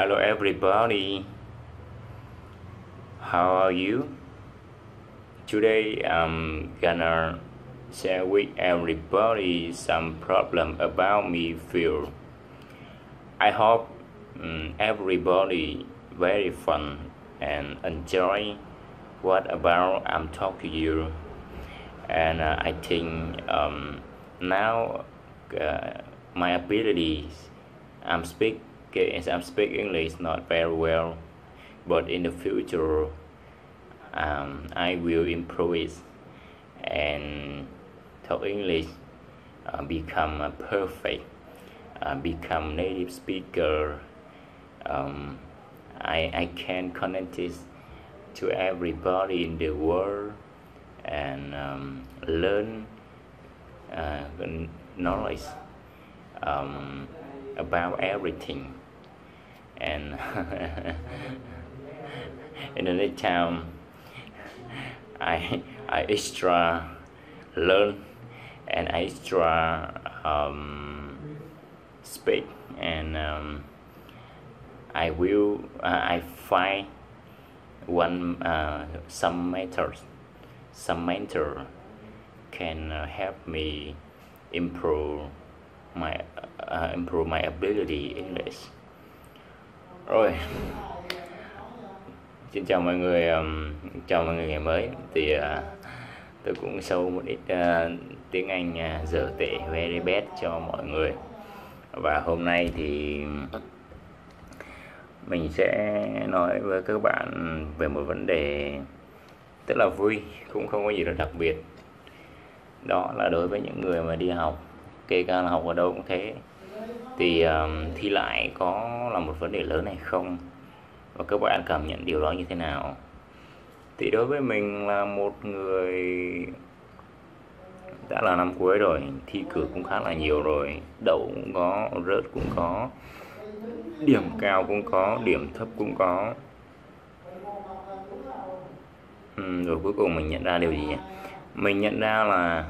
Hello everybody, how are you? Today I'm gonna share with everybody some problem about me feel. I hope everybody very fun and enjoy what about I'm talking to you. And I think now my abilities I'm speak English not very well, but in the future I will improve it and talk English, become perfect, become native speaker. I can connect it to everybody in the world and learn knowledge about everything. And in the next time I extra learn and I extra speak, and I find some mentor can help me improve my ability English. Rồi, xin chào mọi người, chào mọi người ngày mới. Thì tôi cũng show một ít tiếng Anh dở tệ very bad cho mọi người. Và hôm nay thì mình sẽ nói với các bạn về một vấn đề rất là vui, cũng không có gì là đặc biệt. Đó là đối với những người mà đi học, kể cả là học ở đâu cũng thế, thì thi lại có là một vấn đề lớn hay không, và các bạn cảm nhận điều đó như thế nào. Thì đối với mình là một người đã là năm cuối rồi, thi cử cũng khá là nhiều rồi, đậu cũng có, rớt cũng có, điểm cao cũng có, điểm thấp cũng có. Rồi cuối cùng mình nhận ra điều gì? Mình nhận ra là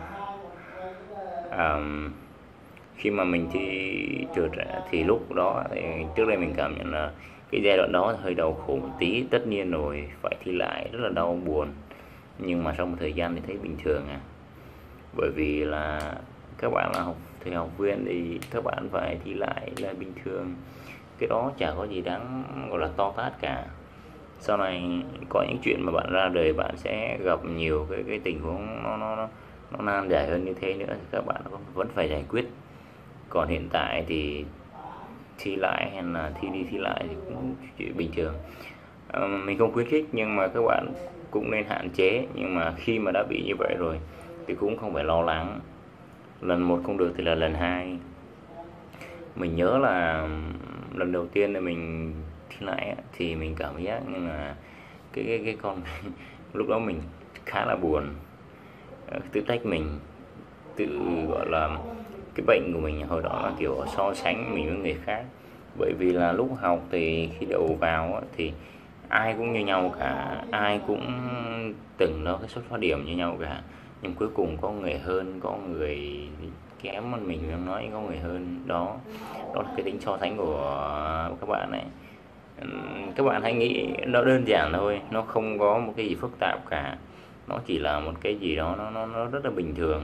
khi mà mình thi trượt thì lúc đó thì trước đây mình cảm nhận là cái giai đoạn đó hơi đau khổ một tí, tất nhiên rồi, phải thi lại rất là đau buồn. Nhưng mà sau một thời gian thì thấy bình thường bởi vì là các bạn là học viên thì các bạn phải thi lại là bình thường, cái đó chả có gì đáng gọi là to tát cả. Sau này có những chuyện mà bạn ra đời bạn sẽ gặp nhiều cái tình huống nó nan giải hơn như thế nữa, thì các bạn vẫn phải giải quyết. Còn hiện tại thì thi lại hay là thi đi thi lại thì cũng chuyện bình thường. Mình không khuyến khích, nhưng mà các bạn cũng nên hạn chế. Nhưng mà khi mà đã bị như vậy rồi thì cũng không phải lo lắng. Lần một không được thì là lần hai. Mình nhớ là lần đầu tiên thì mình thi lại thì mình cảm giác như là cái con lúc đó mình khá là buồn, tự trách mình, tự gọi là cái bệnh của mình hồi đó là kiểu so sánh mình với người khác. Bởi vì là lúc học thì khi đậu vào thì ai cũng như nhau cả, ai cũng từng đó cái xuất phát điểm như nhau cả, nhưng cuối cùng có người hơn, có người kém hơn mình, nói có người hơn. Đó là cái tính so sánh của các bạn này. Các bạn hãy nghĩ nó đơn giản thôi, nó không có một cái gì phức tạp cả, nó chỉ là một cái gì đó nó rất là bình thường.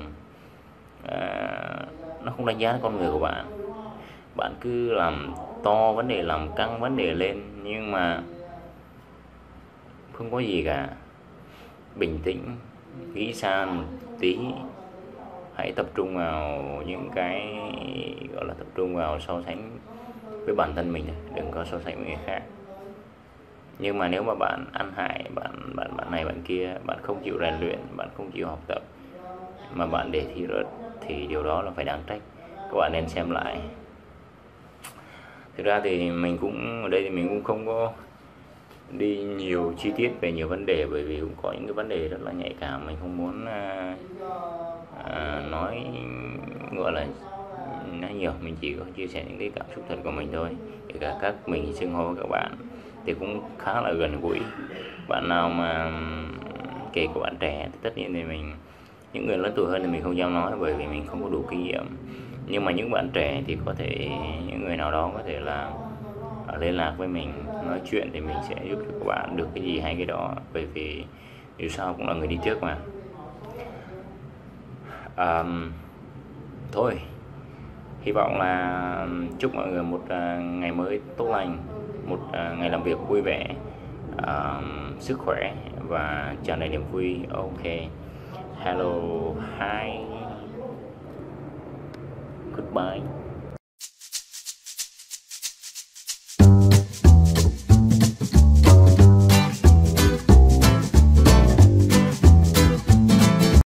Nó không đánh giá con người của bạn. Bạn cứ làm to vấn đề, làm căng vấn đề lên, nhưng mà không có gì cả. Bình tĩnh, nghĩ xa một tí, hãy tập trung vào những cái gọi là tập trung vào so sánh với bản thân mình, đừng có so sánh với người khác. Nhưng mà nếu mà bạn ăn hại bạn này bạn kia, bạn không chịu rèn luyện, bạn không chịu học tập, mà bạn để thi rớt, thì điều đó là phải đáng trách. Các bạn nên xem lại. Thực ra thì mình cũng ở đây thì mình cũng không có đi nhiều chi tiết về nhiều vấn đề, bởi vì cũng có những cái vấn đề rất là nhạy cảm, mình không muốn nói gọi là nói nhiều. Mình chỉ có chia sẻ những cái cảm xúc thật của mình thôi. Kể cả các mình xưng hô với các bạn thì cũng khá là gần gũi. Bạn nào mà kể cả bạn trẻ thì tất nhiên thì những người lớn tuổi hơn thì mình không dám nói, bởi vì mình không có đủ kinh nghiệm. Nhưng mà những bạn trẻ thì có thể, những người nào đó có thể là liên lạc với mình nói chuyện thì mình sẽ giúp cho các bạn được cái gì hay cái đó, bởi vì dù sao cũng là người đi trước mà. Thôi, hy vọng là chúc mọi người một ngày mới tốt lành, một ngày làm việc vui vẻ, sức khỏe và tràn đầy niềm vui. Ok, hello, hi, goodbye.